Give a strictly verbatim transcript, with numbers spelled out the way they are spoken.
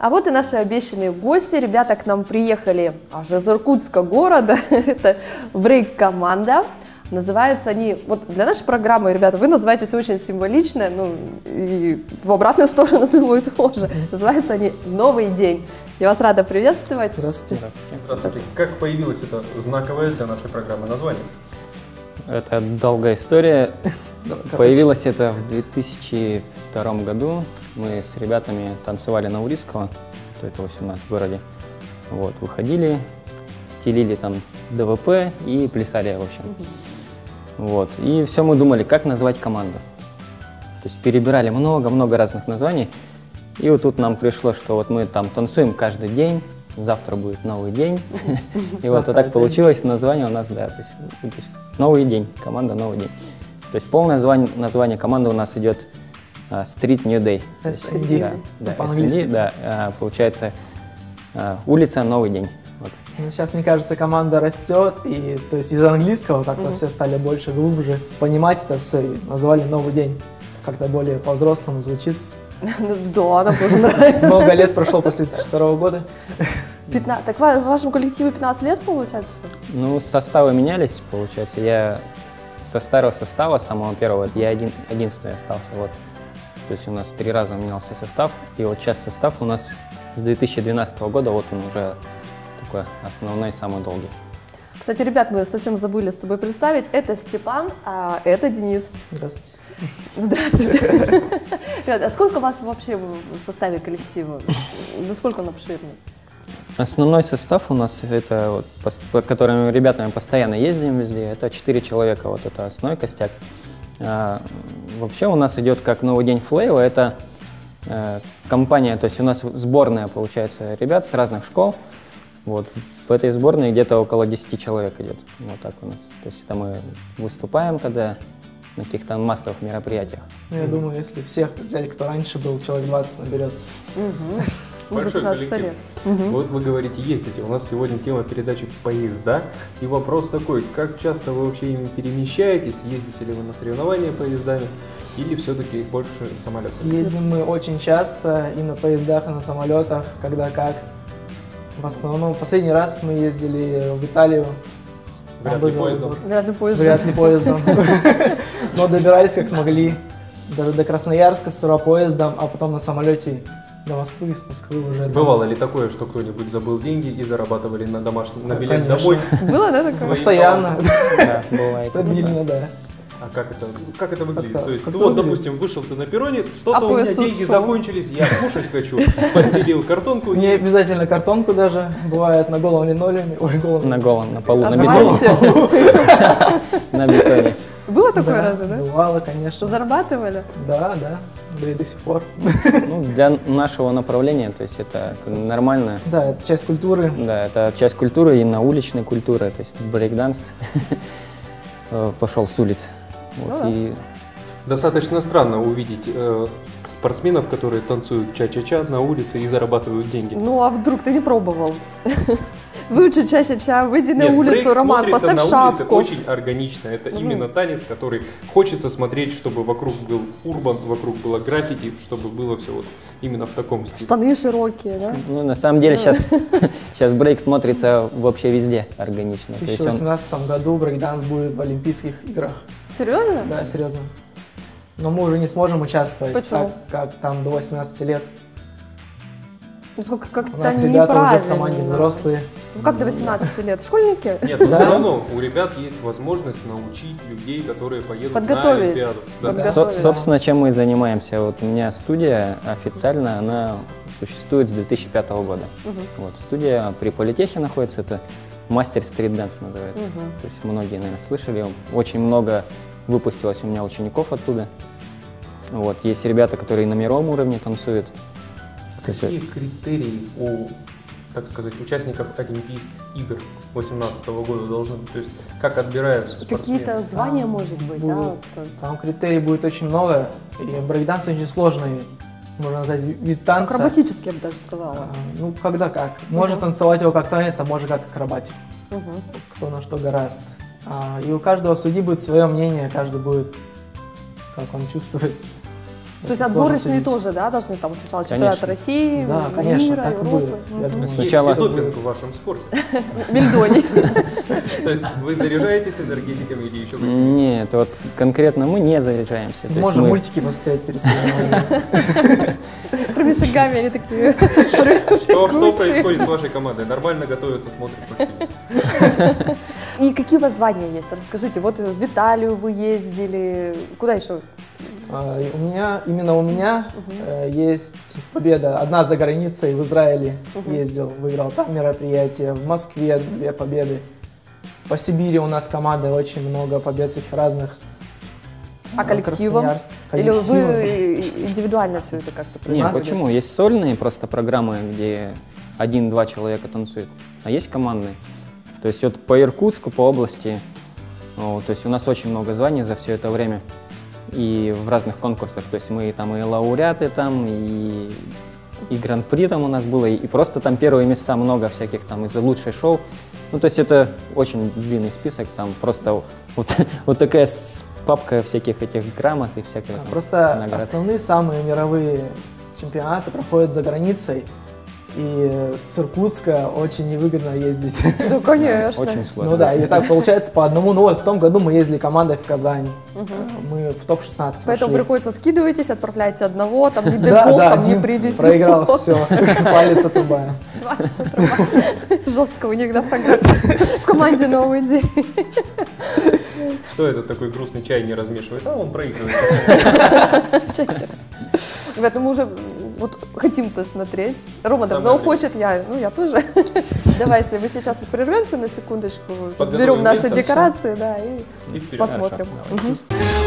А вот и наши обещанные гости. Ребята к нам приехали аж из Иркутска города. Это брейк-команда. Называются они, вот для нашей программы, ребята, вы называетесь очень символично, ну и в обратную сторону, думаю, тоже. Называются они «Новый день». Я вас рада приветствовать. Здравствуйте. Здравствуйте. Здравствуйте. Как появилось это знаковое для нашей программы название? Это долгая история. Появилось это в две тысячи втором году. Мы с ребятами танцевали на Урицкого, это у нас в городе. Вот, выходили, стелили там ДВП и плясали, в общем. Вот. И все мы думали, как назвать команду. То есть перебирали много-много разных названий. И вот тут нам пришло, что вот мы там танцуем каждый день, завтра будет новый день. И вот так получилось, название у нас, да, то есть новый день, команда «Новый день». То есть полное название команды у нас идет Street New Day. эс эн ди. Да, эс эн ди, да, получается улица «Новый день». Сейчас, мне кажется, команда растет, и то есть из английского как-то mm-hmm. все стали больше, глубже понимать это все, и назвали «Новый день». Как-то более по-взрослому звучит. Да, нам тоже нравится. Много лет прошло после две тысячи второго года. пятнадцать. Так в вашем коллективе пятнадцать лет, получается? Ну, составы менялись, получается. Я со старого состава, самого первого, я один, единственный остался. Вот. То есть у нас три раза менялся состав, и вот сейчас состав у нас с две тысячи двенадцатого года, вот он уже такой основной, самый долгий. Кстати, ребят, мы совсем забыли с тобой представить. Это Степан, а это Денис. Здравствуйте. Здравствуйте. Ребят, а сколько у вас вообще в составе коллектива? Насколько он обширный? Основной состав у нас, это вот, по которым ребятами постоянно ездим везде, это четыре человека, вот это основной костяк. А, вообще у нас идет как «Новый день Флейва», это а, компания, то есть у нас сборная, получается, ребят с разных школ. Вот, в этой сборной где-то около десяти человек идет, вот так у нас. То есть это мы выступаем, когда на каких-то массовых мероприятиях. Ну, я думаю, если всех взяли, кто раньше был, человек двадцать наберется. Угу. Большой коллектив. Угу. Вот вы говорите, ездите. У нас сегодня тема передачи «Поезда». И вопрос такой, как часто вы вообще ими перемещаетесь? Ездите ли вы на соревнования поездами? Или все-таки больше самолетами? Ездим мы очень часто и на поездах, и на самолетах, когда как. В основном, последний раз мы ездили в Италию. Вряд ли поездом. Вряд ли поездом. Вряд ли поездом. Но добирались как могли. Даже до Красноярска сперва поездом, а потом на самолете до Москвы, из Москвы уже. Bывало ли такое, что кто-нибудь забыл деньги и зарабатывали на домашний, на билет домой? Было, да, такое? Постоянно. Да, бывает. Стабильно, да. А как это, как это выглядит? Как-то, То есть, как ну вот, выглядит? допустим, вышел ты на перроне, что-то А у меня поезд деньги ушел. закончились, я кушать хочу, постелил картонку. Не обязательно картонку даже, бывает на голом линолеуме, ой, голом. На голом, на полу, А на бетоне. знаете, На бетоне. было такое Да, разве, да? бывало, Что конечно. зарабатывали? Да, да, да и до сих пор. Ну, для нашего направления, то есть это нормально. Да, это часть культуры. Да, это часть культуры, именно уличной культуры, то есть брейкданс пошел с улиц. Вот, Ну да. и Достаточно странно увидеть э, спортсменов, которые танцуют ча-ча-ча на улице и зарабатывают деньги. Ну, а вдруг ты не пробовал? Выучи чаще-ча, выйди на Нет, улицу, брейк Роман, смотрится поставь на улице шапку. очень органично. Это Мгм. именно танец, который хочется смотреть, чтобы вокруг был урбан, вокруг было граффити, чтобы было все вот именно в таком стиле. Штаны широкие, да? ну, на самом деле сейчас, сейчас брейк смотрится вообще везде органично. В То две есть тысячи он, восемнадцатом году брейкданс будет в Олимпийских играх. Серьезно? Да, серьезно. Но мы уже не сможем участвовать, Почему? как, как там до восемнадцати лет. Ну, как- У Как-то нас ребята уже в команде неправильно. взрослые. Ну, как до восемнадцати лет? Школьники? Нет, но Да. все равно у ребят есть возможность научить людей, которые поедут Подготовить. на Олимпиаду. Да. Подготовить. со- да. собственно, чем мы и занимаемся. Вот у меня студия официально, она существует с две тысячи пятого года. Мгм. Вот, студия при Политехе находится, это мастер стрит-данс называется. Мгм. То есть многие, наверное, слышали. Очень много выпустилось у меня учеников оттуда. Вот, есть ребята, которые на мировом уровне танцуют. То есть, Какие критерии у, так сказать, участников Олимпийских игр две тысячи восемнадцатого года должны быть? То есть как отбираются спортсмены? Какие-то звания, может быть, да? Будут. вот. Там критерий будет очень много, и брейкданс очень сложный, можно назвать, вид танца. Акробатически, я бы даже сказала. А, Ну, когда как. Может Мгм. танцевать его как танец, а может как акробатик. Мгм. Кто на что гораст. А, И у каждого судьи будет свое мнение, каждый будет, как он чувствует. То есть отборочные тоже, да, должны там сначала чемпионат России, да, конечно, мира, так Европы? будет. Я думаю, сначала... Есть допинг в вашем спорте? Мельдоний. То есть вы заряжаетесь энергетиками или еще? Нет, вот конкретно мы не заряжаемся. Можно мультики поставить перед соревнованиями. Промежигами они такие. Что происходит с вашей командой? Нормально готовятся, смотрят по телевизору. И какие у вас звания есть? Расскажите, вот в Италию вы ездили, куда еще? У меня, именно у меня uh-huh. есть победа. Одна за границей, в Израиле uh-huh. ездил, выиграл там мероприятие. В Москве две победы. По Сибири у нас команды очень много побед всех разных. А коллективом? Или вы индивидуально все это как-то проводите? Нет, почему? Есть сольные просто программы, где один-два человека танцуют, а есть командные. То есть вот по Иркутску, по области, вот, то есть у нас очень много званий за все это время. И в разных конкурсах, то есть мы там и лауреаты там, и, и гран-при там у нас было, и, и просто там первые места много всяких там из лучших шоу. Ну, то есть это очень длинный список, там просто вот, вот такая папка всяких этих грамот и всяких. А, просто наград. Основные самые мировые чемпионаты проходят за границей. И с Иркутска очень невыгодно ездить. Ну, конечно. Очень сложно. Ну да, и так получается по одному. Ну вот в том году мы ездили командой в Казань. Угу. Мы в топ шестнадцать Поэтому пошли. приходится скидываетесь, отправляете одного, там не дебол, да, там да, не привезет. Проиграл все, палец отрубаем. Жестко у них, да, программа. В команде новый день. Что этот такой грустный чай не размешивает? А он проигрывает. Ребята, мы уже вот хотим посмотреть. Рома давно хочет, я, ну я тоже. Давайте мы сейчас прервемся на секундочку, берем наши декорации, да, и, и посмотрим. Угу.